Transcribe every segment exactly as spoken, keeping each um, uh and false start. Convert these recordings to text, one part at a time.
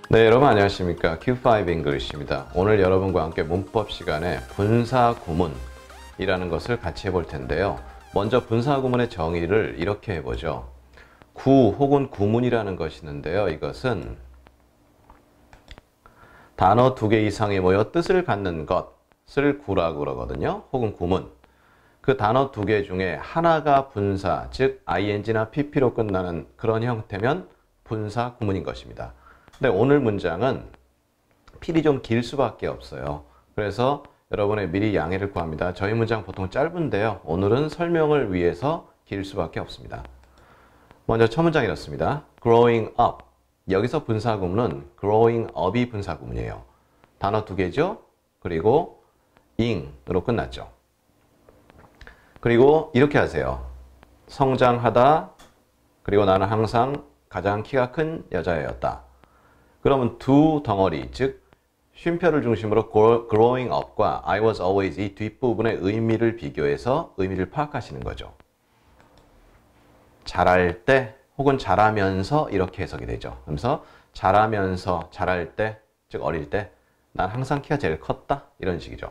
네, 여러분 안녕하십니까? 큐 파이브 잉글리시입니다. 오늘 여러분과 함께 문법 시간에 분사구문이라는 것을 같이 해볼 텐데요. 먼저 분사구문의 정의를 이렇게 해보죠. 구 혹은 구문이라는 것이 있는데요. 이것은 단어 두 개 이상이 모여 뜻을 갖는 것을 구라고 그러거든요. 혹은 구문. 그 단어 두 개 중에 하나가 분사, 즉 아이엔지나 피피로 끝나는 그런 형태면 분사구문인 것입니다. 근데 오늘 문장은 필이 좀 길 수밖에 없어요. 그래서 여러분의 미리 양해를 구합니다. 저희 문장 보통 짧은데요. 오늘은 설명을 위해서 길 수밖에 없습니다. 먼저 첫 문장 이렇습니다. growing up. 여기서 분사구문은 growing up이 분사구문이에요. 단어 두 개죠. 그리고 ing으로 끝났죠. 그리고 이렇게 하세요. 성장하다. 그리고 나는 항상 가장 키가 큰 여자애였다. 그러면 두 덩어리, 즉 쉼표를 중심으로 growing up과 I was always 이 뒷부분의 의미를 비교해서 의미를 파악하시는 거죠. 자랄 때 혹은 자라면서 이렇게 해석이 되죠. 그래서 자라면서, 자랄 때, 즉 어릴 때 난 항상 키가 제일 컸다 이런 식이죠.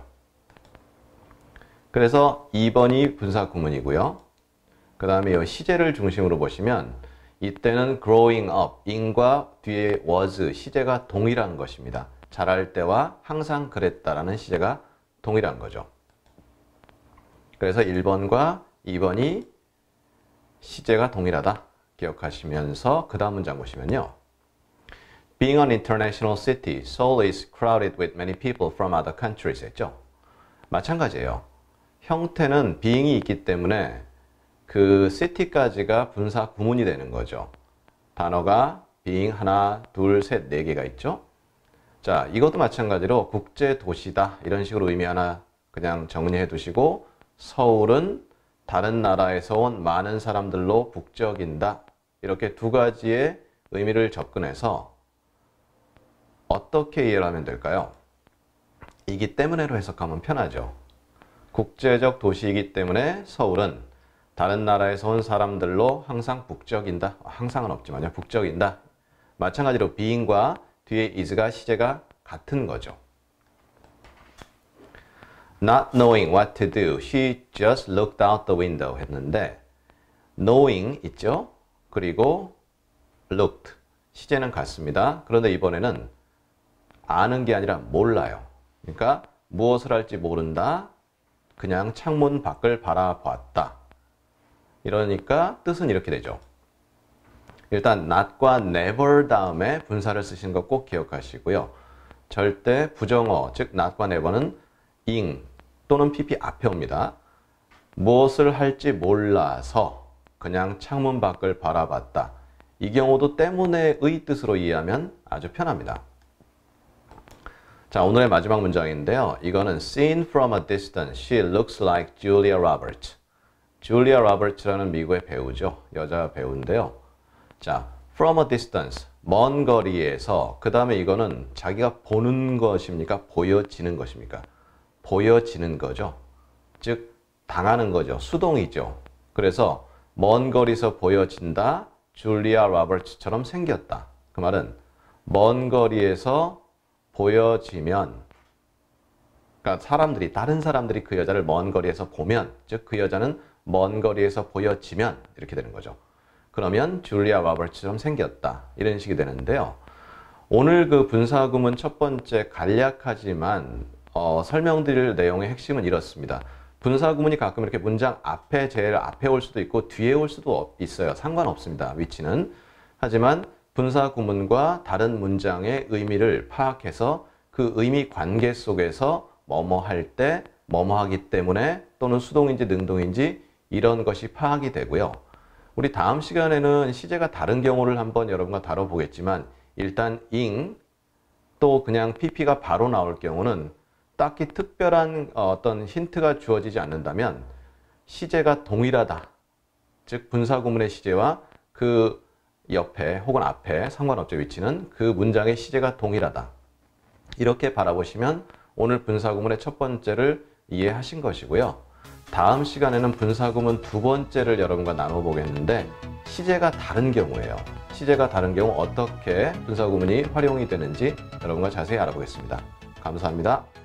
그래서 이 번이 분사구문이고요. 그 다음에 이 시제를 중심으로 보시면 이때는 growing up, ing과 뒤에 was, 시제가 동일한 것입니다. 자랄 때와 항상 그랬다라는 시제가 동일한 거죠. 그래서 일 번과 이 번이 시제가 동일하다 기억하시면서 그 다음 문장 보시면요. Being an international city, Seoul is crowded with many people from other countries 했죠. 마찬가지예요. 형태는 being이 있기 때문에 그 city까지가 분사 구문이 되는 거죠. 단어가 being 하나, 둘, 셋, 네 개가 있죠. 자, 이것도 마찬가지로 국제 도시다 이런 식으로 의미 하나 그냥 정리해 두시고 서울은 다른 나라에서 온 많은 사람들로 북적인다. 이렇게 두 가지의 의미를 접근해서 어떻게 이해를 하면 될까요? 이기 때문에로 해석하면 편하죠. 국제적 도시이기 때문에 서울은 다른 나라에서 온 사람들로 항상 북적인다. 항상은 없지만요. 북적인다. 마찬가지로 being과 뒤에 is가 시제가 같은 거죠. Not knowing what to do, she just looked out the window 했는데 knowing 있죠? 그리고 looked, 시제는 같습니다. 그런데 이번에는 아는 게 아니라 몰라요. 그러니까 무엇을 할지 모른다. 그냥 창문 밖을 바라봤다. 이러니까 뜻은 이렇게 되죠. 일단 not과 never 다음에 분사를 쓰시는 거 꼭 기억하시고요. 절대 부정어, 즉 not과 never는 ing 또는 pp 앞에 옵니다. 무엇을 할지 몰라서 그냥 창문 밖을 바라봤다. 이 경우도 때문에의 뜻으로 이해하면 아주 편합니다. 자, 오늘의 마지막 문장인데요. 이거는 seen from a distance, she looks like Julia Roberts. 줄리아 로버츠라는 미국의 배우죠. 여자 배우인데요. 자, from a distance, 먼 거리에서, 그 다음에 이거는 자기가 보는 것입니까? 보여지는 것입니까? 보여지는 거죠. 즉, 당하는 거죠. 수동이죠. 그래서 먼 거리에서 보여진다. 줄리아 로버츠처럼 생겼다. 그 말은 먼 거리에서 보여지면, 그러니까 사람들이, 다른 사람들이 그 여자를 먼 거리에서 보면, 즉 그 여자는 먼 거리에서 보여지면 이렇게 되는 거죠. 그러면 줄리아 로버츠처럼 생겼다. 이런 식이 되는데요. 오늘 그 분사구문 첫 번째 간략하지만 어, 설명드릴 내용의 핵심은 이렇습니다. 분사구문이 가끔 이렇게 문장 앞에 제일 앞에 올 수도 있고 뒤에 올 수도 있어요. 상관없습니다. 위치는. 하지만 분사구문과 다른 문장의 의미를 파악해서 그 의미 관계 속에서 뭐뭐 할 때 뭐뭐 하기 때문에 또는 수동인지 능동인지 이런 것이 파악이 되고요. 우리 다음 시간에는 시제가 다른 경우를 한번 여러분과 다뤄보겠지만 일단 ing 또 그냥 pp가 바로 나올 경우는 딱히 특별한 어떤 힌트가 주어지지 않는다면 시제가 동일하다. 즉 분사구문의 시제와 그 옆에 혹은 앞에 상관없죠. 위치는 그 문장의 시제가 동일하다. 이렇게 바라보시면 오늘 분사구문의 첫 번째를 이해하신 것이고요. 다음 시간에는 분사구문 두 번째를 여러분과 나눠보겠는데 시제가 다른 경우예요. 시제가 다른 경우 어떻게 분사 구문이 활용이 되는지 여러분과 자세히 알아보겠습니다. 감사합니다.